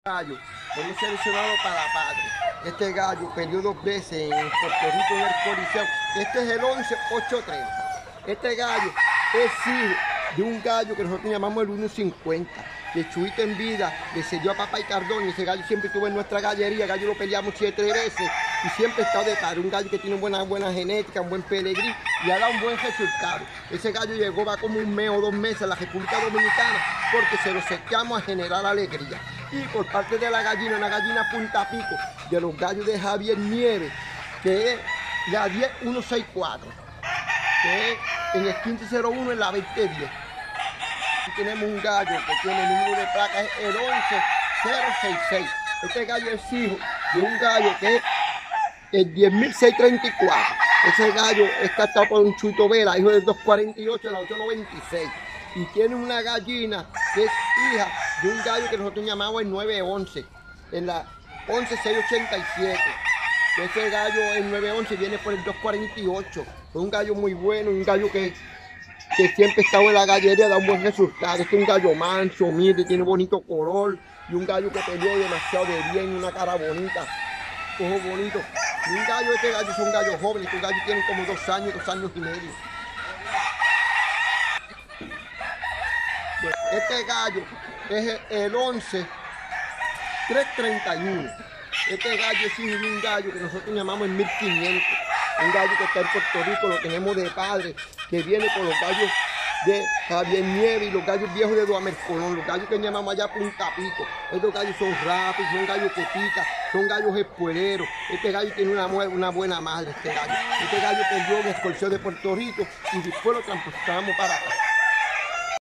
Gallo, hemos seleccionado para padre. Este gallo peleó 2 veces en Puerto Rico en el Coliseo. Este es el 11-8-3. Este gallo es hijo de un gallo que nosotros llamamos el 1.50, que Chuito en vida le cedió a papá y Cardón, y ese gallo siempre estuvo en nuestra gallería. El gallo lo peleamos 7 veces y siempre está de padre. Un gallo que tiene buena genética, un buen pelegrí y ha dado un buen resultado. Ese gallo llegó, va como 1 mes o 2 meses a la República Dominicana porque se lo seteamos a generar alegría. Y por parte de la gallina, una gallina punta pico de los gallos de Javier Nieves, que es la 10164, que es en el 1501 en la 2010. Aquí tenemos un gallo que tiene el número de placa, es el 11066. Este gallo es hijo de un gallo que es el 10.634. Ese gallo es captado por un Chuito Vela, hijo del 248, la 896. Y tiene una gallina que es hija de un gallo que nosotros llamamos el 911, en la 11687. Ese gallo, el 911, viene por el 248. Es un gallo muy bueno, un gallo que siempre está en la gallería, da un buen resultado. Este es un gallo manso, humilde, tiene bonito color, y un gallo que peleó demasiado de bien, una cara bonita, ojos bonitos. Y un gallo, este gallo son gallos jóvenes, estos gallos tienen como 2 años, 2 años y medio. Este gallo es el 11-331. Este gallo es un gallo que nosotros llamamos el 1500. Un gallo que está en Puerto Rico, lo tenemos de padre, que viene por los gallos de Javier Nieves y los gallos viejos de Duamel Colón, los gallos que llamamos allá Punta Pico. Estos gallos son rápidos, son gallos que pican, son gallos espueleros. Este gallo tiene una buena madre, este gallo. Este gallo perdió en el Coliseo de Puerto Rico y después lo transportamos para acá.